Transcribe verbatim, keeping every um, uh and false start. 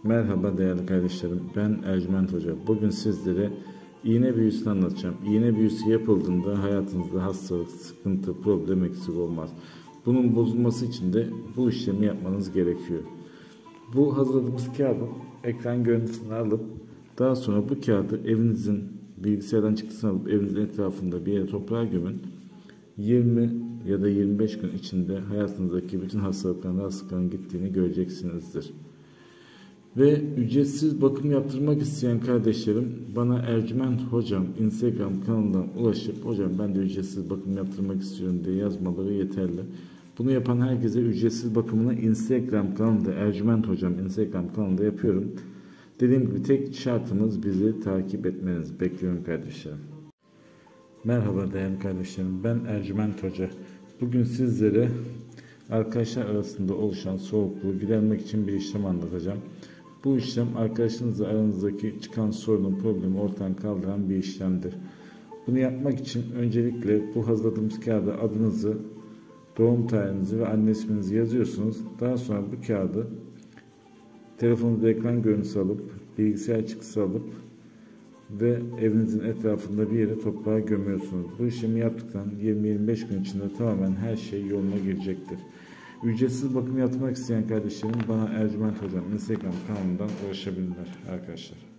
Merhaba değerli kardeşlerim, ben Ercüment Hoca. Bugün sizlere iğne büyüsünü anlatacağım. İğne büyüsü yapıldığında hayatınızda hastalık, sıkıntı, problem eksik olmaz. Bunun bozulması için de bu işlemi yapmanız gerekiyor. Bu hazırladığımız kağıdın ekran görüntüsünü alıp daha sonra bu kağıdı evinizin bilgisayardan çıktısını alıp evinizin etrafında bir yere toprağa gömün. yirmi ya da yirmi beş gün içinde hayatınızdaki bütün hastalıkların, rahatsızlıkların gittiğini göreceksinizdir. Ve ücretsiz bakım yaptırmak isteyen kardeşlerim bana Ercüment Hocam Instagram kanalından ulaşıp hocam ben de ücretsiz bakım yaptırmak istiyorum diye yazmaları yeterli. Bunu yapan herkese ücretsiz bakımını Instagram kanalında Ercüment Hocam Instagram kanalında yapıyorum. Dediğim gibi tek şartımız bizi takip etmeniz. Bekliyorum kardeşlerim. Merhaba değerli kardeşlerim, ben Ercüment Hoca. Bugün sizlere arkadaşlar arasında oluşan soğukluğu gidermek için bir işlem anlatacağım. Bu işlem arkadaşınızla aranızdaki çıkan sorunun, problemi ortadan kaldıran bir işlemdir. Bunu yapmak için öncelikle bu hazırladığımız kağıda adınızı, doğum tarihinizi ve anne isminizi yazıyorsunuz. Daha sonra bu kağıdı telefonunuzda ekran görüntüsü alıp, bilgisayar çıktısı alıp ve evinizin etrafında bir yere toprağa gömüyorsunuz. Bu işlemi yaptıktan yirmi yirmi beş gün içinde tamamen her şey yoluna girecektir. Ücretsiz bakım yapmak isteyen kardeşlerim bana Ercüment Hocam Instagram kanalından ulaşabilirler arkadaşlar.